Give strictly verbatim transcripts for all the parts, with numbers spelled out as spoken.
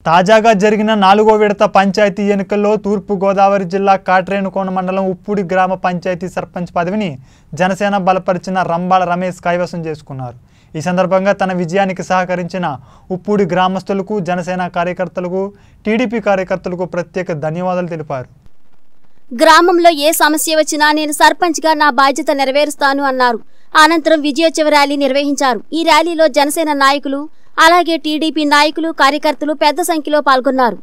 తాజాగా జరిగిన నాలుగో విడత పంచాయతీ ఎన్నికల్లో తూర్పు గోదావరి జిల్లా కాట్రేనుకోన మండలం ఉప్పుడి గ్రామ పంచాయతీ సర్పంచ్ పదవిని జనసేన బలపరిచిన రంబాల రమేష్ కైవసం చేసుకున్నారు। ఈ సందర్భంగా తన విజయానికి సహకరించిన ఉప్పుడి గ్రామస్తులకు జనసేన కార్యకర్తలకు టీడీపీ కార్యకర్తలకు ప్రత్యేక ధన్యవాదాలు తెలిపారు। గ్రామంలో ఏ సమస్య వచ్చినా నేను సర్పంచ్గా నా బాధ్యత నెరవేరుస్తాను అన్నారు। అనంతరం విజయోత్సవ ర్యాలీ నిర్వహించారు। ఈ ర్యాలీలో జనసేన నాయకులు అలాగే టీడీపీ నాయకులు కార్యకర్తలు పెద్ద సంఖ్యలో పాల్గొన్నారు।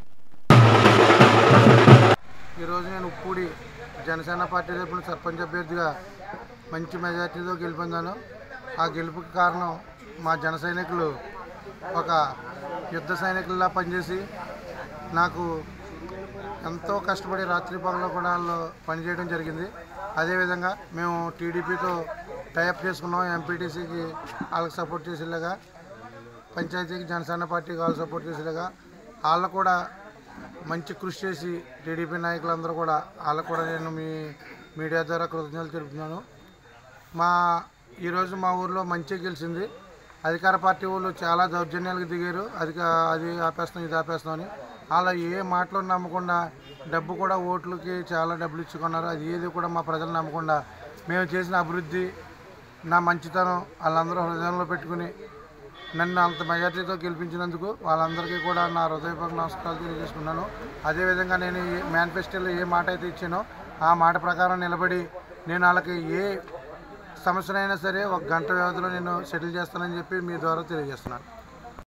ఈ రోజు నేను ఉప్పుడి జనసేన పార్టీ తరపున సర్పంచ్ అభ్యర్థిగా మంచి మెజార్టీతో గెలుపొందాను। ఆ గెలుపుకి కారణం మా జన సైనికులు ఒక యుద్ధ సైనికుల్లా పనిచేసి నాకు ఎంతో కష్టపడి రాత్రి పగలు కూడా పనిచేయడం జరిగింది। అదేవిధంగా మేము టీడీపీతో టైఅప్ చేసుకున్నాం। ఎంపీటీసీకి వాళ్ళకి సపోర్ట్ చేసేలాగా, పంచాయతీకి జనసేన పార్టీకి వాళ్ళు సపోర్ట్ చేసేలాగా వాళ్ళు కూడా మంచి కృషి చేసి టీడీపీ నాయకులందరూ కూడా వాళ్ళకు కూడా నేను మీ మీడియా ద్వారా కృతజ్ఞతలు తెలుపుతున్నాను। మా ఈరోజు మా ఊర్లో మంచి గెలిచింది। అధికార పార్టీ వాళ్ళు చాలా దౌర్జన్యాలకు దిగారు, అది అది ఆపేస్తాం ఇది ఆపేస్తాం అని। అలా ఏ మాటలు నమ్మకుండా డబ్బు కూడా ఓట్లకి చాలా డబ్బులు ఇచ్చుకున్నారు। అది ఏది కూడా మా ప్రజలు నమ్మకుండా మేము చేసిన అభివృద్ధి, నా మంచితనం వాళ్ళందరూ హృదయంలో పెట్టుకుని నన్ను అంత మెజార్టీతో గెలిపించినందుకు వాళ్ళందరికీ కూడా నా హృదయపూర్వక నమస్కారాలు తెలియజేసుకున్నాను। అదేవిధంగా నేను మేనిఫెస్టోలో ఏ మాట అయితే ఇచ్చానో ఆ మాట ప్రకారం నిలబడి నేను వాళ్ళకి ఏ సమస్యనైనా సరే ఒక గంట వ్యవధిలో నేను సెటిల్ చేస్తానని చెప్పి మీ ద్వారా తెలియజేస్తున్నాను।